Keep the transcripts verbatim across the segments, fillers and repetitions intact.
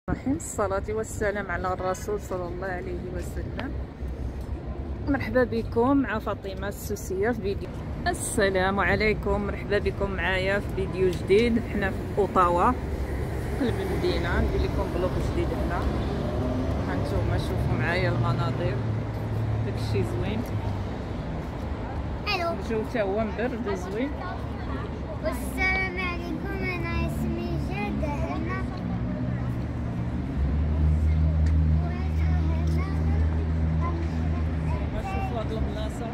الرحيم. الصلاة والسلام على الرسول صلى الله عليه وسلم. مرحبا بكم مع فاطمة السوسية في فيديو. السلام عليكم، مرحبا بكم معايا في فيديو جديد. حنا في اوطاوا قلب المدينة، ندير لكم بلوك جديد هنا. هانتوما شوفوا معايا المناظر، داكشي زوين. الو، الجو تا هو مبرد وزوين. والسلام عليكم، انا اسمي جادة. هنا شوفوا هاد البلاصة،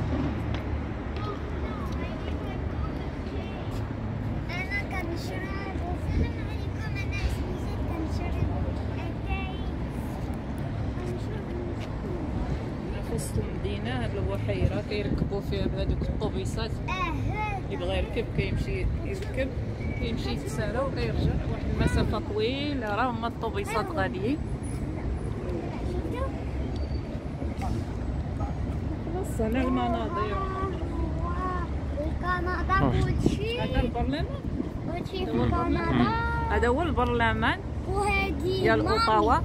انا كنشرب. والسلام عليكم، انا اسمي جادة، كنشرب اتاي. كنشرب في وسط المدينة. هاد البحيرة كيركبوا فيها بهادوك الطوبيسات، اه اللي بغى يركب كيمشي يركب، كيمشي يتسارى وكيرجع واحد المسافة طويلة. راه هما الطوبيسات غاليين. بس هنا المناظر. وكندا كلشي. هذا البرلمان، كلشي في كندا. هذا هو البرلمان وهادي ديال مامي. اوطاوا.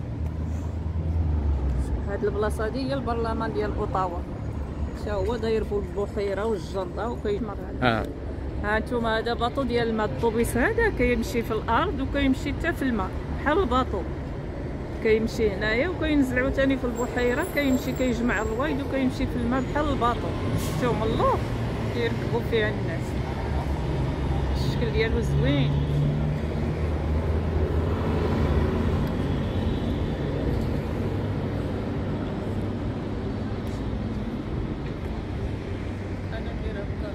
هاد البلاصة هادي هي البرلمان ديال اوطاوا. حتى هو داير بالبحيرة والجردة وكيمر على. اه ها نتوما هذا باطو ديال الماء. الطوبيس هذا كيمشي في الارض وكيمشي حتى في الماء بحال الباطو، كيمشي هنايا وكينزلعو ثاني في البحيره، كيمشي كيجمع الرويد وكيمشي في الماء بحال الباطو. شتو من اللور كيركبوا فيها الناس. الشكل ديالو زوين. انا ندير هكا.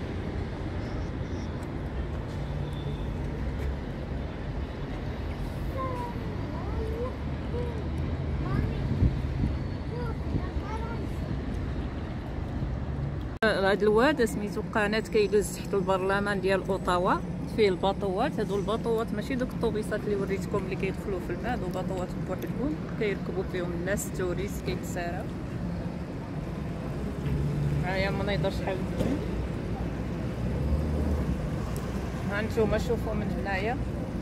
هاد الواد سميتو قناة كيدوز تحت البرلمان ديال اوطاوا، فيه الباطوات. هادو الباطوات ماشي دوك الطوبيسات اللي وريتكم اللي كيدخلوا في الماء، هادو باطوات بوحدهم كيركبوا فيهم الناس التوريست كيتساراو. هاهي المناظر شحال زوين. هانتوما شوفوا من هنايا.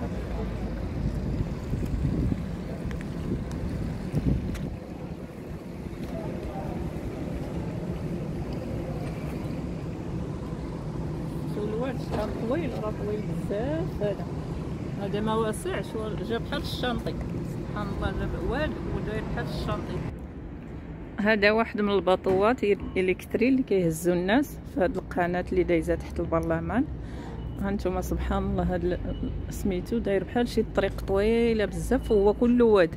الواد شحال طويل، راه طويل بزاف. هذا هذا ما واسعش، جا بحال الشانطي. سبحان الله، جا واد وداير بحال الشانطي. هذا واحد من الباطوات الكتري اللي كيهزوا الناس في هذه القناه اللي دايزه تحت البرلمان. هانتوما سبحان الله، هذا سميتو داير بحال شي طريق طويله بزاف وهو كله واد.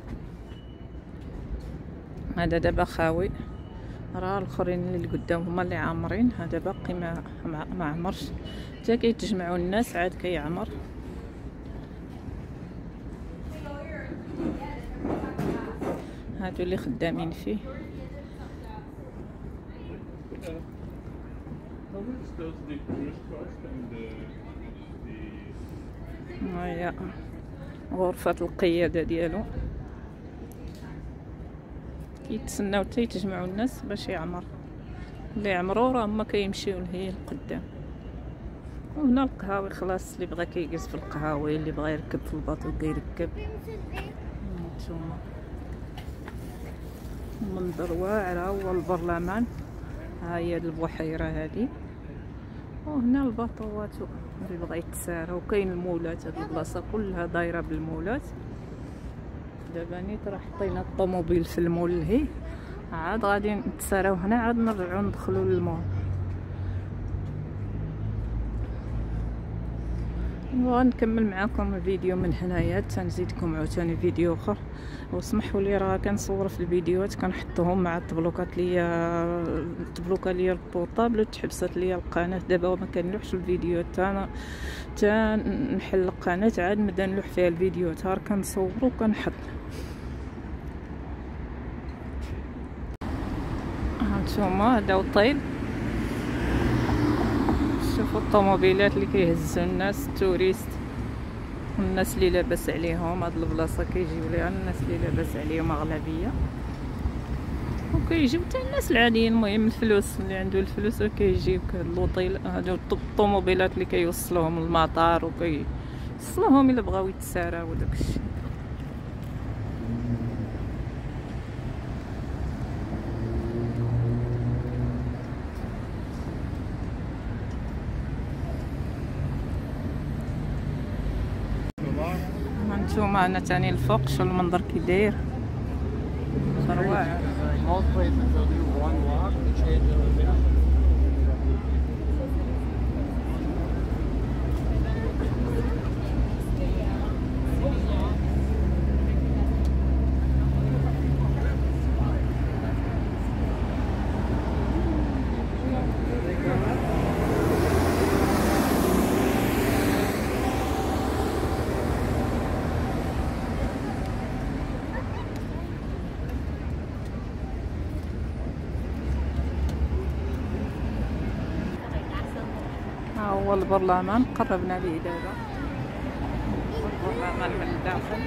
هذا دابا خاوي، راه الاخرين اللي قدام هما اللي عامرين. هذا باقي ما ما عمرش، حتى كيتجمعوا الناس عاد كيعمر. هادو اللي خدامين فيه. هي غرفة القيادة ديالو، كيتسناو حتى يتجمعوا الناس باش يعمر. اللي عمرو راه هما كيمشيو لهي القدام. وهنا القهاوي خلاص، اللي بغى كيجلس في القهاوي، اللي بغى يركب في الباطو كيركب. هانتوما منظر واعر. هو البرلمان، ها هي البحيره هذه، وهنا الباطوات اللي بغى يتسارى. وكاين المولات، هاد البلاصه كلها دايره بالمولات. دابا نيت راه حطينا الطوموبيل في المول لهي، عاد غادي نتساراو هنا، عاد نرجعو ندخلو للمول. وغنكمل معكم الفيديو من هنايا حتى نزيدكم عاوتاني فيديو اخر. واسمحوا لي راه كنصور في الفيديوهات كنحطهم مع التبلوكات ليا، التبلوكه ليا البورطابل، وتحبست ليا القناه. دابا ما كنلوحش الفيديوهات تا تا نحل القناه عاد نبدا نلوح فيها الفيديوهات. ها كنصور وكنحط. هانتوما هذا وطيل. شوفوا الطوموبيلات اللي كيهزوا الناس التوريست والناس اللي لاباس عليهم. هاد البلاصه كيجيو ليها الناس اللي لاباس عليهم اغلبيه، وكيجيو حتى الناس العاديين. المهم الفلوس، اللي عنده الفلوس كيجيو. هاد الوطيل، هادو الطوموبيلات اللي كيوصلوهم للمطار وكيوصلوهم الا بغاو يتساراو وداكشي. هانتوما هنا تاني الفوق شو المنظر كي داير روعة. Most places they'll do one walk to change elevation. ها هو البرلمان قربنا ليه دابا. البرلمان من الداخل.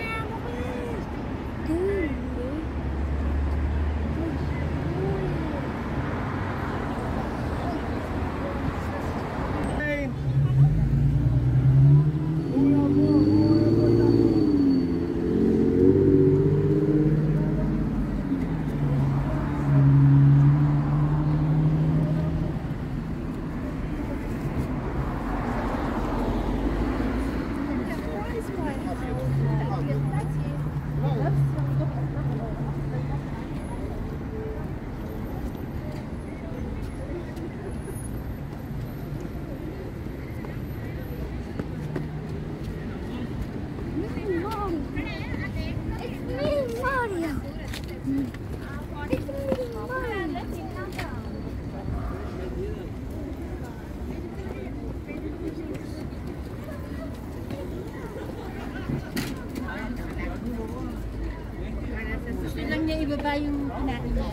Lang niya ibaba yung kinain niya.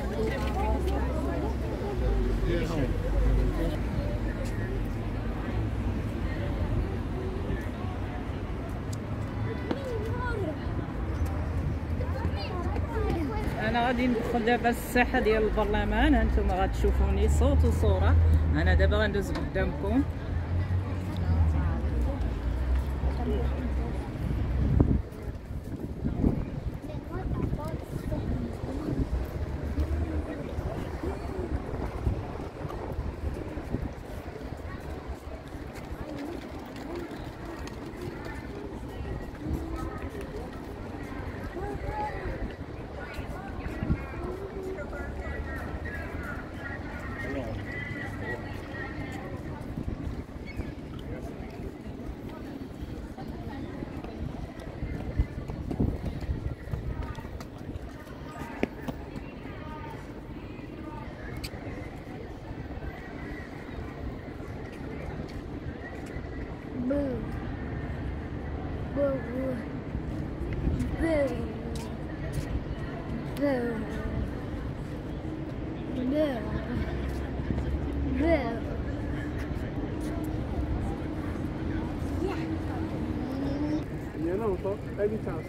انا غادي ندخل دابا الساحه ديال البرلمان. هانتوما غتشوفوني صوت وصوره. انا دابا غندوز قدامكم. Boo. Boo. Boo. Boo. Boo. Boo. Yeah, no, fuck. Baby toss.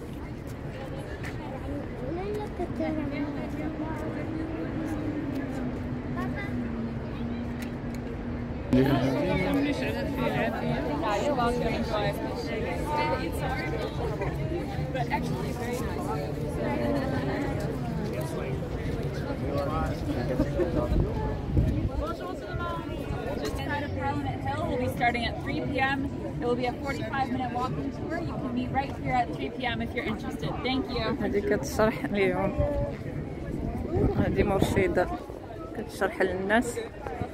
Just outside of Parliament Hill. We'll be starting at three p m It will be a forty-five minute walking tour. You can meet right here at three p m if you're interested. Thank you. هذه كتشرح ليهم. هذه مرشدة كتشرح للناس